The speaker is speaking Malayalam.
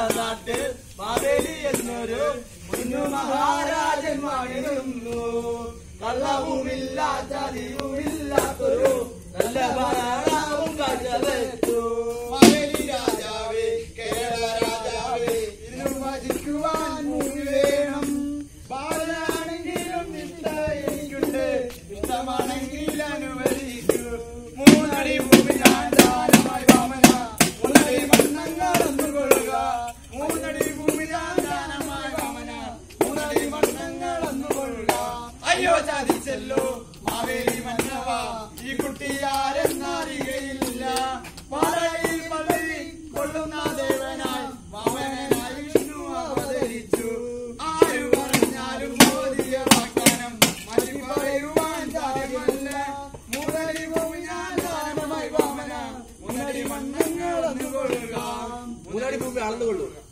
നാട്ടിൽ മാവേലി എന്നൊരു കുഞ്ഞു മഹാരാജൻ വാണിരുന്നു. കള്ളവുമില്ല ചതിവുമില്ലാത്തൊരു നല്ല ഭരണവും കാഴ്ചവെച്ചു. മാവേലി രാജാവേ, കേരള രാജാവേ, ഇതിനും വചിക്കുവാൻ മൂന്ന് വേണം. ബാലനാണെങ്കിലും നിഷ്ഠ എനിക്കുണ്ട്, ഇഷ്ടമാണെങ്കിൽ അനുവദിക്കൂ. മൂന്നടി ഭൂമി ഞാൻ ദാനമായി വാമന, മൂന്നടി മണ്ണങ്ങളൊന്നു കൊള്ളുക. മൂന്നടി ഭൂമി ഞാൻ ദാനമായി വാമന, മൂന്നടി മണ്ണങ്ങളൊന്നു കൊള്ളുക. അയ്യോ ചതിച്ചല്ലോ മാവേലി മന്നവ, ഈ കുട്ടി ആരെന്നറിയയില്ല. പാറയിൽ പള്ളി കൊള്ളുന്ന ദേവനായി വാമനായി വിഷ്ണു അവതരിച്ചു. ആരു പറഞ്ഞാലും മോദിയ വാഗ്ദാനം മതി പറയുവാൻ സാധ്യമല്ല. മൂന്നടി ഭൂമി ഞാൻ ദാനമായി വാമന, മൂന്നടി മണ്ണങ്ങളൊന്നു കൊള്ളുക. മൂന്നടി ഭൂമി അളന്നുകൊള്ളൂ.